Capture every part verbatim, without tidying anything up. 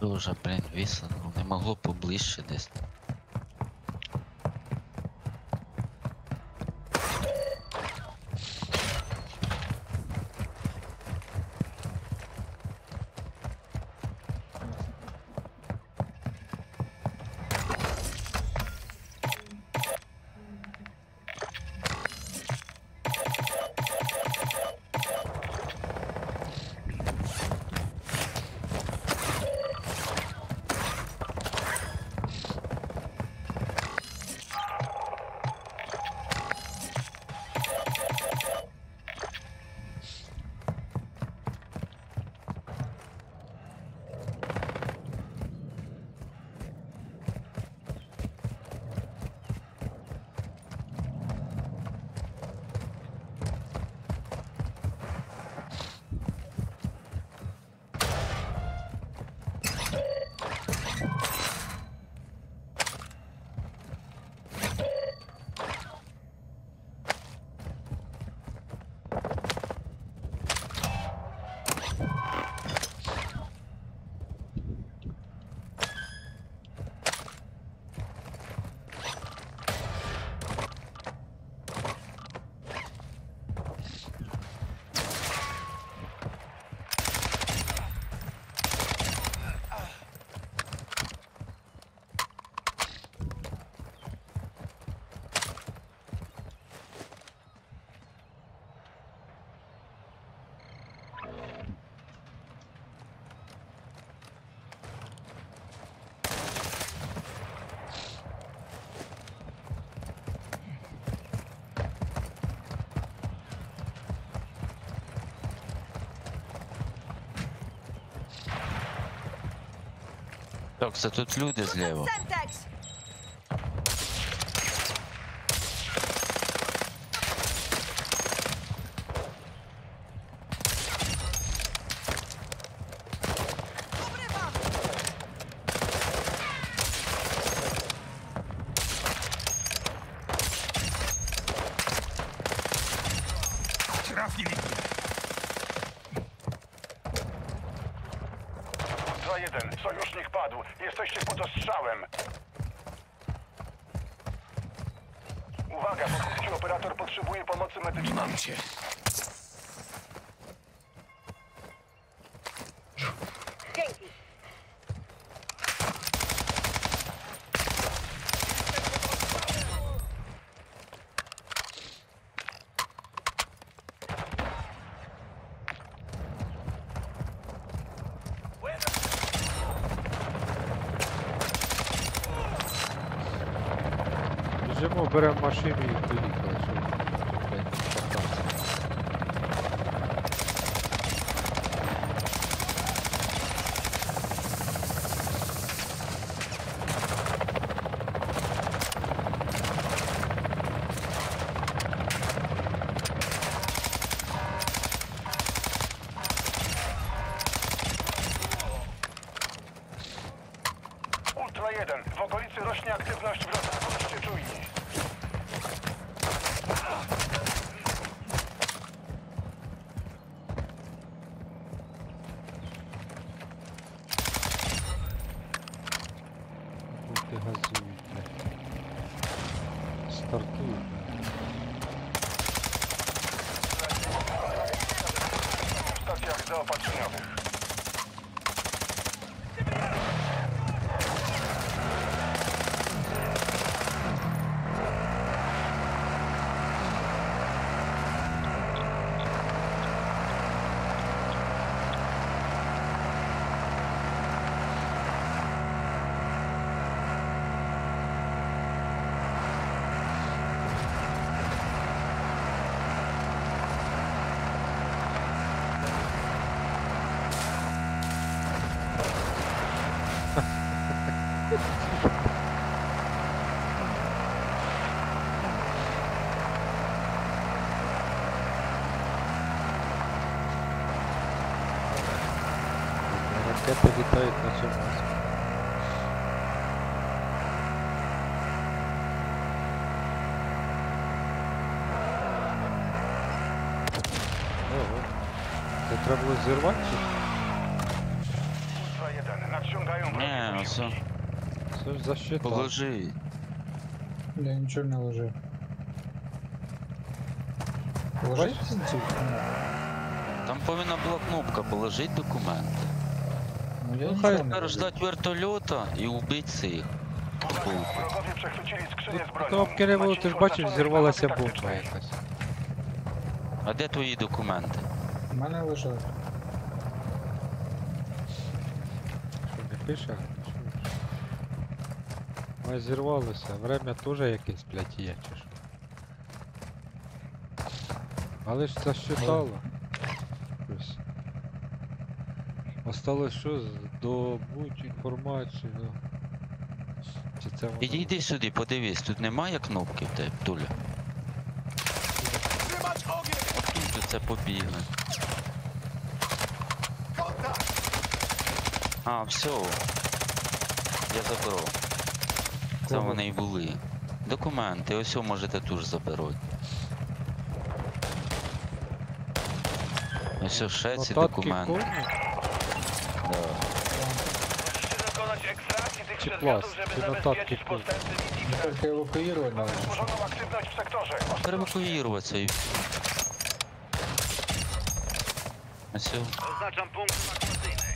би вже, блін, висадило, не могло поближче десь. Так, це тут люди зліва. Semtex! Trafili. dwa jeden. Sojusznik padł. Jesteście pod ostrzałem. Uwaga, podchwycił operator potrzebuje pomocy medycznej. Mam cię. Dzięki! Біжимо, беремо машину і поїхали, щоб блядь, шататися. Ultra jeden. W okolicy rośnie aktywność wroga. Bądźcie czujni. Бути газують, блядь. Стартують. W stacjach zaopatrzeniowych. Ракети літають на цьому. Ого. Це треба було зірвати? Ultra jeden. Nadciągają Ні, wrogie все, posiłki. Це ж защита. положи. Я нічого не ложив. Ложить ці? Там повинна була кнопка положить документи. Ну я Ну, нічого хай не Тепер ложив. ждать вертольота і убить цих. Uwaga, wrogowie przechwycili skrzynię z bronią. Кнопки не було, ти ж Macie бачиш, oznaczone зірвалася granady бомба taktyczne. якась. А де твої документи? У мене лежать. Що не пише? Ой, зірвалося. Время теж якесь, блядь, є, чи що? Але ж це считало. Щось. Осталось що? Здобуть інформацію. ну. Чи це воно? Підійди сюди, подивись, тут немає кнопки в тебе, Туля. Trzymać ogień! Тут це побігли. Kontakt! А, все. Я заберу. Це Кого? вони і були. Документи, ось о, можете тут ж заберуть. Ось о, ще ці Нотатки документи. повні? Да. Musicie dokonać ekstrakcji tych Czy przedmiotów, plas, żeby czy zabezpieczyć notatki, postępy Ну, Widzicie. Тільки евакуювати надо. Wzmożoną aktywność w sektorze. Перевакуюватися і... Ось о. Oznaczam punkt ewakuacyjny.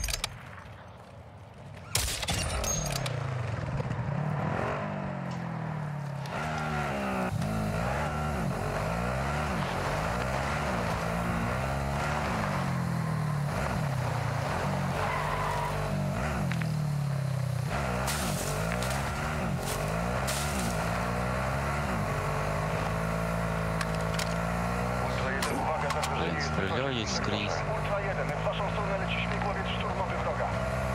Ultra jeden, uwaga, zagrożenie Блін, jest стріляють скрізь. Ultra jeden, w waszą stronę leci śmigłowiec szturmowy wroga.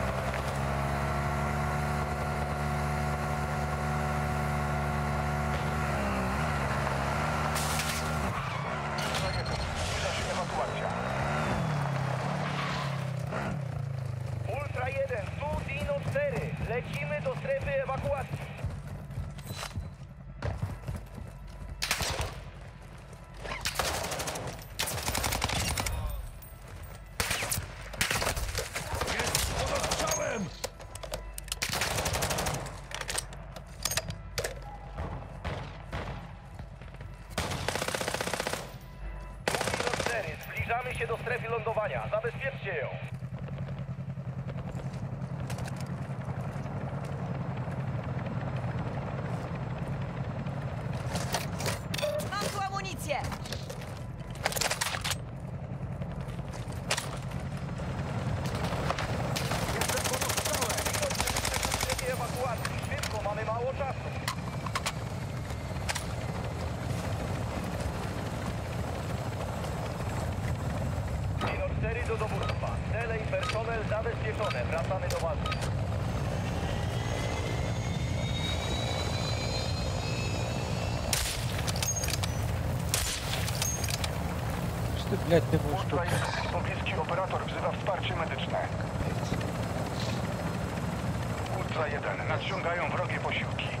Ultra jeden, zbliża się ewakuacja. Ultra jeden, tu Dino cztery. Lecimy do strefy ewakuacji. Strzałem! Tu Dino cztery, zbliżamy się do strefy lądowania. Zabezpieczcie ją. Mam tu amunicję! Jestem pod ostrzałem. Dino cztery w strefie ewakuacji. Szybko, mamy mało czasu. Dino cztery do dowództwa. Cele i personel zabezpieczone. Wracamy do bazy. Що ти, блядь, не можеш Ultra тут? jeden, pobliski operator wzywa wsparcie medyczne. Ultra jeden, nadciągają wrogie posiłki.